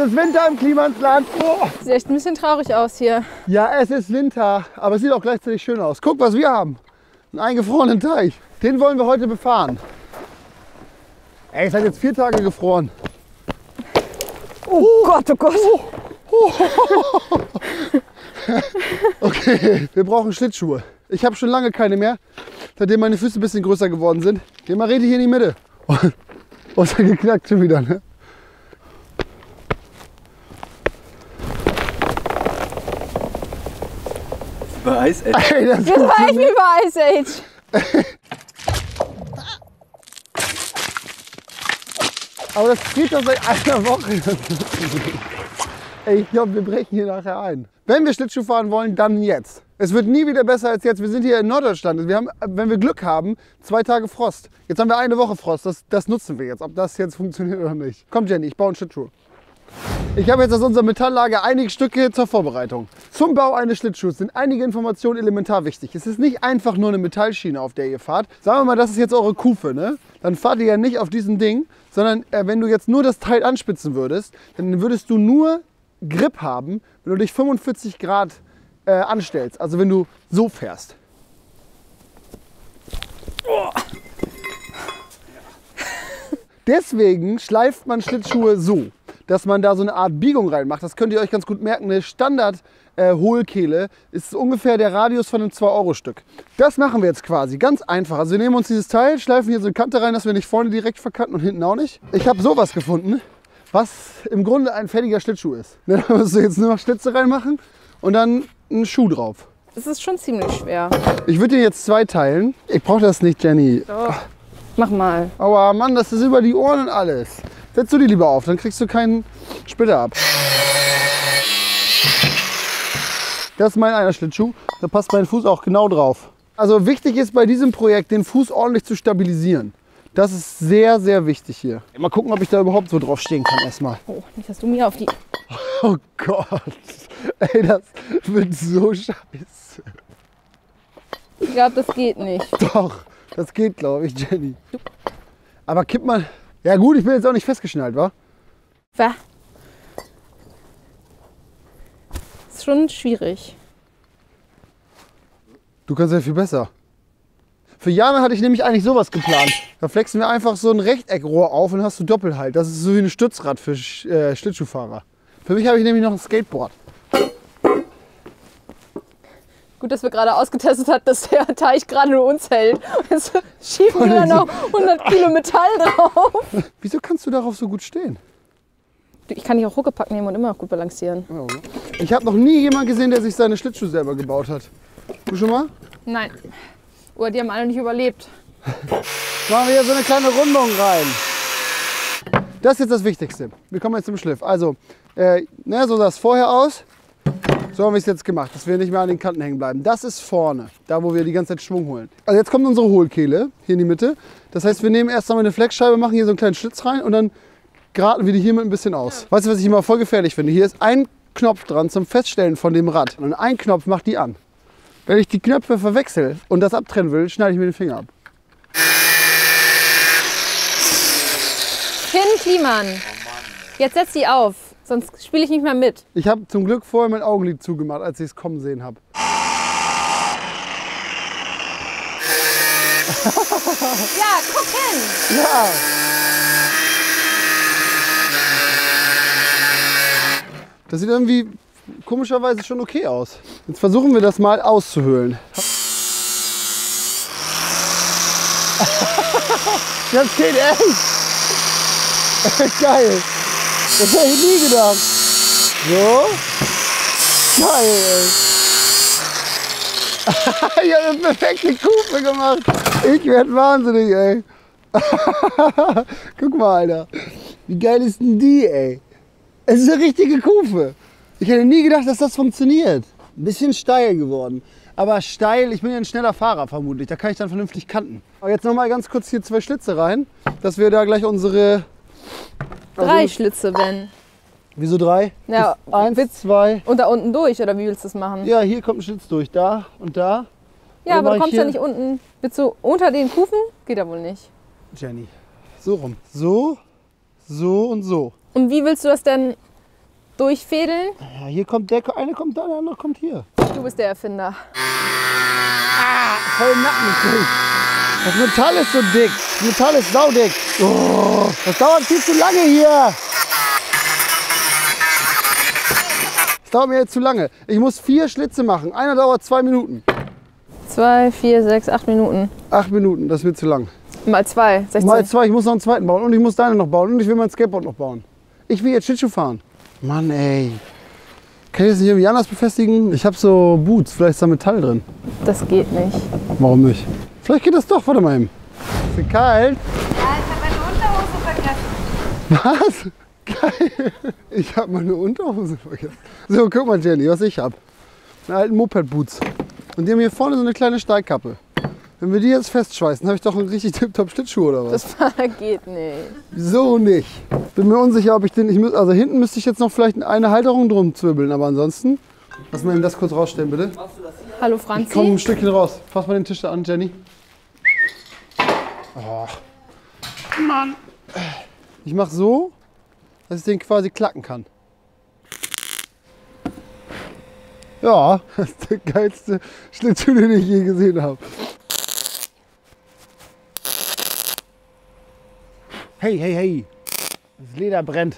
ist Winter im Klimansland. Oh. Sieht echt ein bisschen traurig aus hier. Ja, es ist Winter, aber es sieht auch gleichzeitig schön aus. Guck, was wir haben. Einen eingefrorenen Teich. Den wollen wir heute befahren. Ey, es hat jetzt 4 Tage gefroren. Oh Gott, oh Gott. Okay, wir brauchen Schlittschuhe. Ich habe schon lange keine mehr, seitdem meine Füße ein bisschen größer geworden sind. Geh mal richtig hier in die Mitte. Oh, ist ja geknackt schon wieder, ne? Bei Ice Age. Ey, das Das war echt wie bei Ice Age. Aber das geht doch seit einer Woche. Ey, ich glaube, wir brechen hier nachher ein. Wenn wir Schlittschuh fahren wollen, dann jetzt. Es wird nie wieder besser als jetzt. Wir sind hier in Norddeutschland. Wir haben, wenn wir Glück haben, 2 Tage Frost. Jetzt haben wir eine Woche Frost. Das nutzen wir jetzt, ob das jetzt funktioniert oder nicht. Komm Jenny, ich baue einen Schlittschuh. Ich habe jetzt aus unserem Metalllager einige Stücke zur Vorbereitung. Zum Bau eines Schlittschuhs sind einige Informationen elementar wichtig. Es ist nicht einfach nur eine Metallschiene, auf der ihr fahrt. Sagen wir mal, das ist jetzt eure Kufe, ne? Dann fahrt ihr ja nicht auf diesem Ding, sondern wenn du jetzt nur das Teil anspitzen würdest, dann würdest du nur Grip haben, wenn du dich 45 Grad anstellst. Also wenn du so fährst. Oh. Deswegen schleift man Schlittschuhe so, dass man da so eine Art Biegung reinmacht. Das könnt ihr euch ganz gut merken. Eine Standard-Hohlkehle ist ungefähr der Radius von einem 2-Euro-Stück. Das machen wir jetzt quasi ganz einfach. Also wir nehmen uns dieses Teil, schleifen hier so eine Kante rein, dass wir nicht vorne direkt verkanten und hinten auch nicht. Ich habe sowas gefunden, was im Grunde ein fertiger Schlittschuh ist. Da musst du jetzt nur noch Schlitze reinmachen und dann einen Schuh drauf. Das ist schon ziemlich schwer. Ich würde den jetzt 2 teilen. Ich brauche das nicht, Jenny. Doch. Mach mal. Aua, Mann, das ist über die Ohren und alles. Setz du die lieber auf, dann kriegst du keinen Splitter ab. Das ist mein einer Schlittschuh. Da passt mein Fuß auch genau drauf. Also wichtig ist bei diesem Projekt, den Fuß ordentlich zu stabilisieren. Das ist sehr, sehr wichtig hier. Mal gucken, ob ich da überhaupt so drauf stehen kann erstmal. Oh, nicht, dass du mir auf die... Oh Gott. Ey, das wird so scheiße. Ich glaube, das geht nicht. Doch, das geht, glaube ich, Jenny. Aber kipp mal... Ja gut, ich bin jetzt auch nicht festgeschnallt, wa? Was? Ist schon schwierig. Du kannst ja viel besser. Für Jana hatte ich nämlich eigentlich sowas geplant. Da flexen wir einfach so ein Rechteckrohr auf und hast du Doppelhalt. Das ist so wie ein Stützrad für Schlittschuhfahrer. Für mich habe ich nämlich noch ein Skateboard. Gut, dass wir gerade ausgetestet haben, dass der Teich gerade nur uns hält. Jetzt schieben wir da noch 100 Kilo Metall drauf. Wieso kannst du darauf so gut stehen? Ich kann dich auch Huckepack nehmen und immer noch gut balancieren. Ich habe noch nie jemanden gesehen, der sich seine Schlittschuhe selber gebaut hat. Du schon mal? Nein. Oder die haben alle nicht überlebt. Machen wir hier so eine kleine Rundung rein. Das ist jetzt das Wichtigste. Wir kommen jetzt zum Schliff. Also, so sah es vorher aus. So haben wir es jetzt gemacht, dass wir nicht mehr an den Kanten hängen bleiben. Das ist vorne, da wo wir die ganze Zeit Schwung holen. Also jetzt kommt unsere Hohlkehle hier in die Mitte. Das heißt, wir nehmen erst einmal eine Flexscheibe, machen hier so einen kleinen Schlitz rein und dann graten wir die hiermit ein bisschen aus. Weißt du, was ich immer voll gefährlich finde? Hier ist ein Knopf dran zum Feststellen von dem Rad. Und ein Knopf macht die an. Wenn ich die Knöpfe verwechsel und das abtrennen will, schneide ich mir den Finger ab. Finn Kliman, jetzt setz die auf, sonst spiele ich nicht mehr mit. Ich habe zum Glück vorher mein Augenlid zugemacht, als ich es kommen sehen habe. Ja, guck hin! Ja! Das sieht irgendwie komischerweise schon okay aus. Jetzt versuchen wir das mal auszuhöhlen. Das geht echt! Geil! Das hätte ich nie gedacht. So. Geil, ey. Ich habe eine perfekte Kufe gemacht. Ich werde wahnsinnig, ey. Guck mal, Alter. Wie geil ist denn die, ey? Es ist eine richtige Kufe. Ich hätte nie gedacht, dass das funktioniert. Ein bisschen steil geworden. Aber steil, ich bin ja ein schneller Fahrer vermutlich. Da kann ich dann vernünftig kanten. Aber jetzt noch mal ganz kurz hier 2 Schlitze rein, dass wir da gleich unsere... 3 Schlitze, Ben. Wieso 3? Ja, 1, 2. Und da unten durch, oder wie willst du das machen? Ja, hier kommt ein Schlitz durch. Da und da. Ja, aber mach du ich kommst ja hier- nicht unten. Willst du unter den Kufen? Geht ja wohl nicht. Jenny. So rum. So, so und so. Und wie willst du das denn durchfädeln. Ja, hier kommt der eine kommt da, der andere kommt hier. Du bist der Erfinder. Voll im Nacken gekriegt. Das Metall ist so dick. Das Metall ist saudick. Oh, das dauert viel zu lange hier. Das dauert mir jetzt zu lange. Ich muss 4 Schlitze machen. Einer dauert 2 Minuten. 2, 4, 6, 8 Minuten. 8 Minuten, das wird zu lang. Mal 2, 16. Mal 2, ich muss noch einen zweiten bauen und ich muss deine noch bauen und ich will mein Skateboard noch bauen. Ich will jetzt Schlittschuh fahren. Mann ey. Kann ich das nicht irgendwie anders befestigen? Ich habe so Boots, vielleicht ist da Metall drin. Das geht nicht. Warum nicht? Vielleicht geht das doch, warte mal eben. Ist dir kalt? Ja, ich habe meine Unterhose vergessen. Was? Geil. Ich habe meine Unterhose vergessen. So, guck mal Jenny, was ich habe. Eine alten Moped-Boots. Und die haben hier vorne so eine kleine Steigkappe. Wenn wir die jetzt festschweißen, habe ich doch einen richtig tipptopp Schlittschuh oder was? Das geht nicht. Wieso nicht? Bin mir unsicher, ob ich den. Also hinten müsste ich jetzt noch vielleicht eine Halterung drum zwirbeln, aber ansonsten. Lass mal eben das kurz rausstellen, bitte. Hallo Ich komme ein Franzi. Stückchen raus. Fass mal den Tisch da an, Jenny. Oh. Mann. Ich mache so, dass ich den quasi klacken kann. Ja, das ist der geilste Schlittschuh, den ich je gesehen habe. Hey, hey, hey. Das Leder brennt.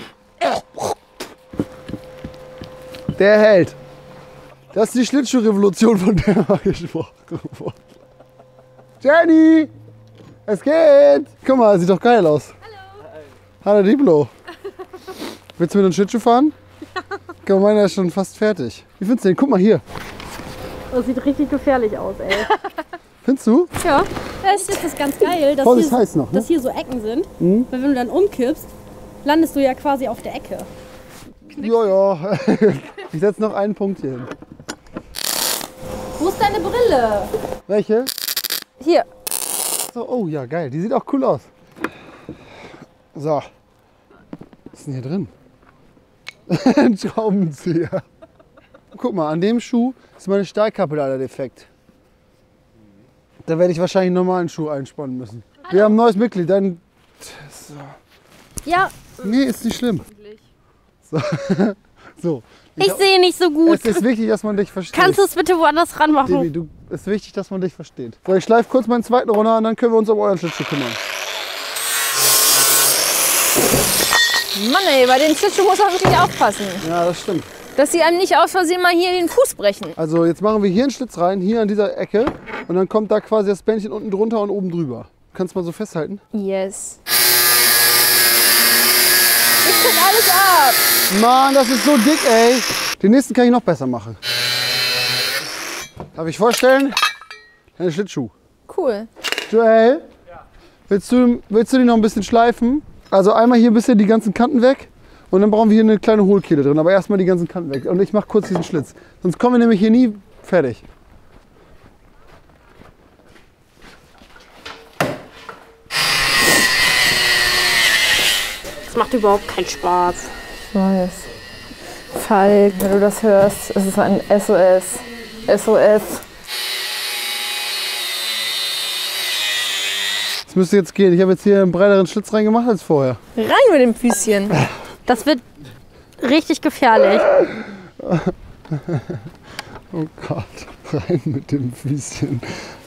Der hält. Das ist die Schlittschuhrevolution, von der wir gesprochen wurden. Jenny! Es geht! Guck mal, sieht doch geil aus. Hallo. Hallo Diplo. Willst du mit uns Schlittschuh fahren? Ja. Guck mal, meiner ist schon fast fertig. Wie findest du den? Guck mal hier. Das sieht richtig gefährlich aus, ey. Findest du? Ja. Das ist ganz geil, dass, Voll ist hier, heiß noch, ne? dass hier so Ecken sind. Weil wenn du dann umkippst, landest du ja quasi auf der Ecke. Ja, ja. Ich setze noch einen Punkt hier hin. Wo ist deine Brille? Welche? Hier. So, oh ja, geil. Die sieht auch cool aus. So. Was ist denn hier drin? Ein Schraubenzieher. Guck mal, an dem Schuh ist meine Steigkappe leider defekt. Da werde ich wahrscheinlich einen normalen Schuh einspannen müssen. Wir haben ein neues Mitglied. Dann. So. Ja, Nee, ist nicht schlimm. So. So. ich sehe nicht so gut. Es ist wichtig, dass man dich versteht. Kannst du es bitte woanders ranmachen? Devi, du, es ist wichtig, dass man dich versteht. So, ich schleife kurz meinen zweiten runter und dann können wir uns um euren Schlittschuh kümmern. Mann ey, bei den Schlittschuh muss man wirklich aufpassen. Ja, das stimmt. Dass sie einem nicht aus Versehen mal hier den Fuß brechen. Also jetzt machen wir hier einen Schlitz rein, hier an dieser Ecke. Und dann kommt da quasi das Bändchen unten drunter und oben drüber. Kannst du mal so festhalten? Yes. Ich krieg alles ab. Mann, das ist so dick, ey. Den nächsten kann ich noch besser machen. Darf ich vorstellen? Ein Schlittschuh. Cool. Joel, willst du den noch ein bisschen schleifen? Also einmal hier ein bisschen die ganzen Kanten weg. Und dann brauchen wir hier eine kleine Hohlkehle drin. Aber erstmal die ganzen Kanten weg. Und ich mache kurz diesen Schlitz. Sonst kommen wir nämlich hier nie fertig. Das macht überhaupt keinen Spaß. Ich weiß. Falk, wenn du das hörst, es ist ein SOS. SOS. Das müsste jetzt gehen. Ich habe jetzt hier einen breiteren Schlitz reingemacht als vorher. Rein mit dem Füßchen. Das wird richtig gefährlich. Oh Gott, rein mit dem Füßchen.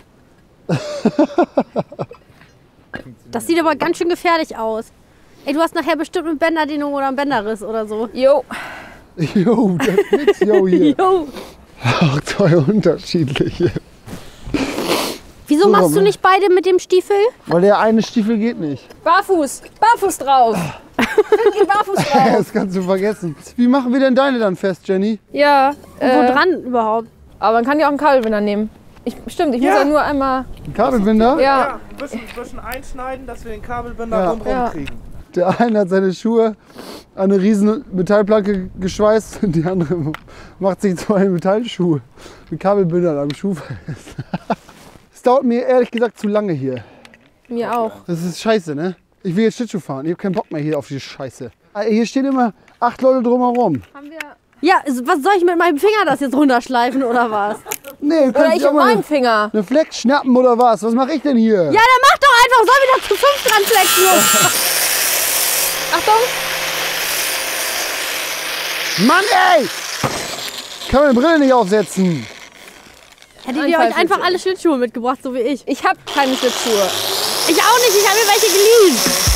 Das sieht aber ganz schön gefährlich aus. Ey, du hast nachher bestimmt eine Bänderdehnung oder einen Bänderriss oder so. Jo. Jo, das ist nix, jo hier. Jo. Auch zwei unterschiedliche. Wieso So, machst du nicht beide mit dem Stiefel? Weil der eine Stiefel geht nicht. Barfuß. Barfuß drauf. Finn geht barfuß drauf. Das kannst du vergessen. Wie machen wir denn deine dann fest, Jenny? Ja. Wo dran überhaupt? Aber man kann ja auch einen Kabelbinder nehmen. Stimmt, ich muss ja nur einmal. Ein Kabelbinder? Ja. Ja, ein bisschen einschneiden, dass wir den Kabelbinder Ja. rundherum Ja. kriegen. Der eine hat seine Schuhe an eine riesen Metallplanke geschweißt und die andere macht sich zwei Metallschuhe mit Kabelbindern am Schuh fest. Es dauert mir ehrlich gesagt zu lange hier. Mir auch. Das ist scheiße, ne? Ich will jetzt Schlittschuh fahren. Ich habe keinen Bock mehr hier auf die Scheiße. Hier stehen immer 8 Leute drumherum. Ja, was soll ich mit meinem Finger das jetzt runterschleifen oder was? Nee, du Oder kannst ich dich auch auf mal meinen Finger. eine Flex schnappen oder was? Was mache ich denn hier? Ja, dann mach doch einfach, soll wieder zu 5 dran flexen. Achtung. Mann, ey! Kann meine Brille nicht aufsetzen. Hättet ihr euch einfach alle Schlittschuhe mitgebracht, so wie ich? Ich habe keine Schlittschuhe. Ich auch nicht, ich habe mir welche geliehen.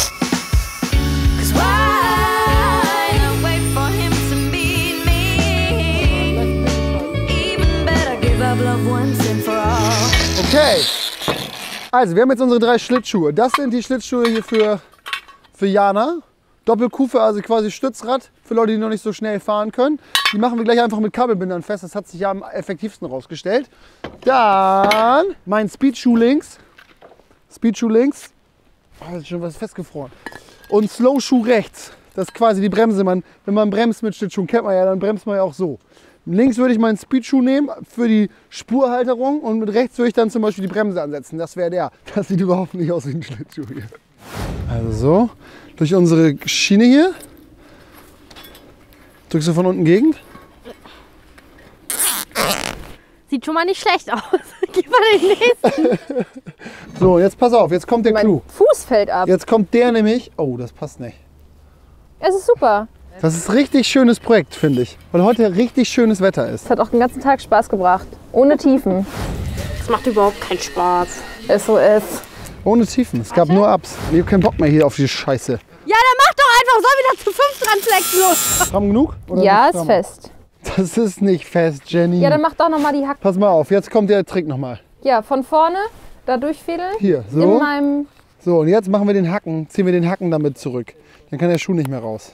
Okay. Also, wir haben jetzt unsere 3 Schlittschuhe. Das sind die Schlittschuhe hier für Jana. Doppelkufe, also quasi Stützrad für Leute, die noch nicht so schnell fahren können. Die machen wir gleich einfach mit Kabelbindern fest. Das hat sich ja am effektivsten rausgestellt. Dann mein Speedschuh links. Speedschuh links. Oh, das ist schon was festgefroren. Und Slowschuh rechts. Das ist quasi die Bremse. Wenn man bremst mit Schlittschuhen, kennt man ja, dann bremst man ja auch so. Links würde ich meinen Speedschuh nehmen für die Spurhalterung und mit rechts würde ich dann zum Beispiel die Bremse ansetzen. Das wäre der. Das sieht überhaupt nicht aus wie ein Schlittschuh hier. Also so, durch unsere Schiene hier. Drückst du von unten gegen? Sieht schon mal nicht schlecht aus. Gib mal den nächsten. So, jetzt pass auf, jetzt kommt der Mein Clou. Fuß fällt ab. Jetzt kommt der nämlich. Oh, das passt nicht. Es ist super. Das ist ein richtig schönes Projekt, finde ich. Weil heute richtig schönes Wetter ist. Es hat auch den ganzen Tag Spaß gebracht. Ohne Tiefen. Das macht überhaupt keinen Spaß. SOS. Ohne Tiefen. Es gab nur Ups. Ich habe keinen Bock mehr hier auf die Scheiße. Ja, dann mach doch einfach, soll wieder zu 5 dran flexen. Los. Stramm genug? Oder Ja, nicht ist stramm? fest. Das ist nicht fest, Jenny. Ja, dann mach doch nochmal die Hacken. Pass mal auf, jetzt kommt der Trick nochmal. Ja, von vorne, da durchfädeln. Hier, In so. meinem. So, und jetzt machen wir den Hacken, ziehen wir den Hacken damit zurück. Dann kann der Schuh nicht mehr raus.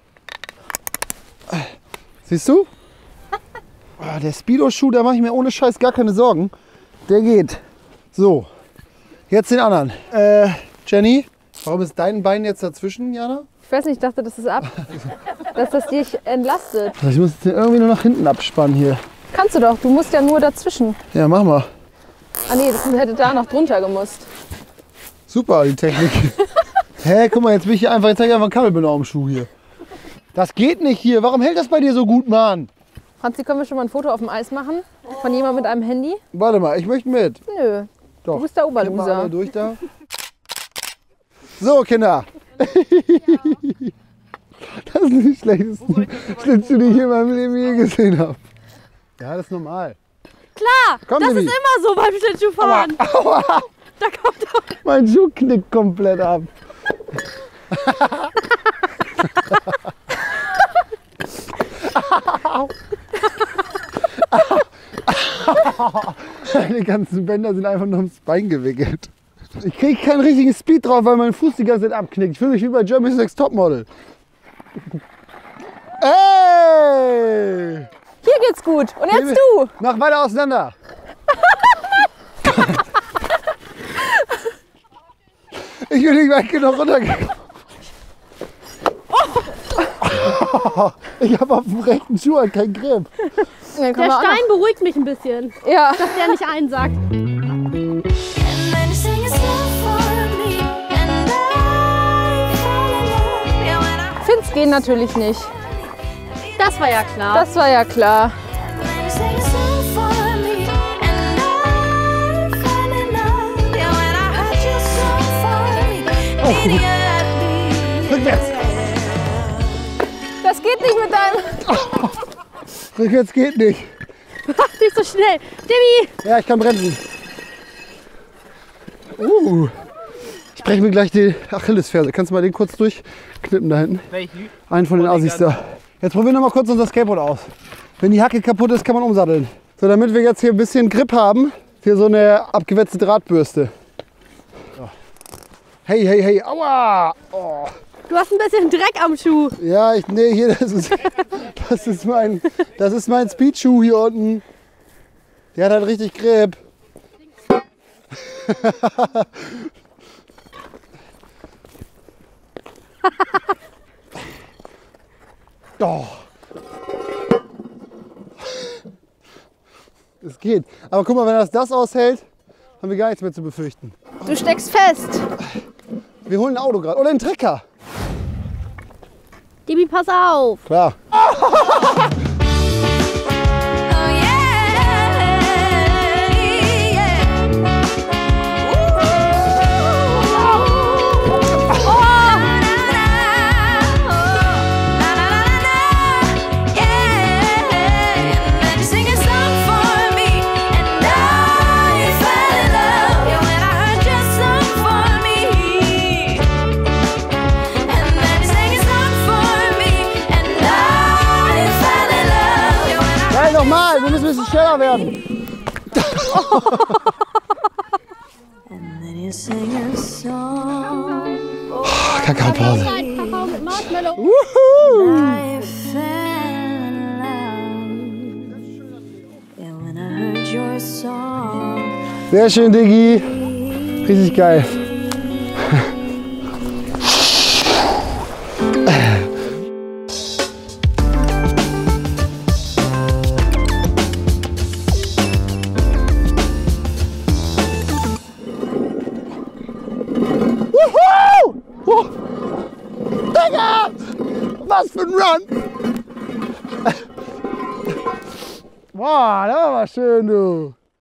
Siehst du? Oh, der Speedo-Schuh, da mache ich mir ohne Scheiß gar keine Sorgen. Der geht. So, jetzt den anderen. Jenny, warum ist dein Bein jetzt dazwischen, Jana? Ich weiß nicht, ich dachte, das ist ab. Dass das dich entlastet. Ich muss den irgendwie nur nach hinten abspannen hier. Kannst du doch, du musst ja nur dazwischen. Ja, mach mal. Ah nee, das hätte da noch drunter gemusst. Super, die Technik. Hä, guck mal, jetzt bin ich hier einfach, jetzt habe ich einfach einen Kabelbinder am Schuh hier. Das geht nicht hier. Warum hält das bei dir so gut, Mann? Franzi, können wir schon mal ein Foto auf dem Eis machen? Von jemandem mit einem Handy? Warte mal, ich möchte mit. Nö. Doch. Du bist der Kipp mal alle Oberloser. durch da. So, Kinder. Das sind die schlechtesten Schlittschuhe, die ich in meinem Leben je gesehen habe. Ja, das ist normal. Klar, Komm, das Baby. ist immer so beim Schlittschuhfahren. Aua, Da kommt doch. mein Schuh knickt komplett ab. Die ganzen Bänder sind einfach nur ums Bein gewickelt. Ich kriege keinen richtigen Speed drauf, weil mein Fuß die ganze Zeit abknickt. Ich fühle mich wie bei Germany's Next Topmodel. Ey! Hier geht's gut. Und jetzt du. Mach weiter auseinander. Ich bin nicht weit genug runtergekommen. Ich habe auf dem rechten Schuh halt keinen Grip. Dann können Der wir auch Stein beruhigt mich ein bisschen, noch- Ja. dass der nicht einsackt. Fins gehen natürlich nicht. Das war ja klar. Das war ja klar. Rückwärts. Das geht nicht mit deinem. Rückwärts geht nicht. Mach nicht so schnell. Demi, Ja, ich kann bremsen. Ich breche mir gleich die Achillesferse. Kannst du mal den kurz durchknippen da hinten? Welchen? Einen von den Assis da. Jetzt probieren wir noch mal kurz unser Skateboard aus. Wenn die Hacke kaputt ist, kann man umsatteln. So, damit wir jetzt hier ein bisschen Grip haben, hier so eine abgewetzte Drahtbürste. So. Hey, hey, hey, aua! Oh. du hast ein bisschen Dreck am Schuh. Ja, nee, hier, das ist mein Speedschuh hier unten. Der hat halt richtig Grip. Oh. Es geht. Aber guck mal, wenn das aushält, haben wir gar nichts mehr zu befürchten. Du steckst fest. Wir holen ein Auto gerade. Oder einen Trecker. Demi, pass auf. Klar. müssen schneller werden. Kakaopause. Kakao mit Marshmallow. Sehr schön, Diggi. Richtig geil. Digga! Was für ein Run! Boah, das war schön, du.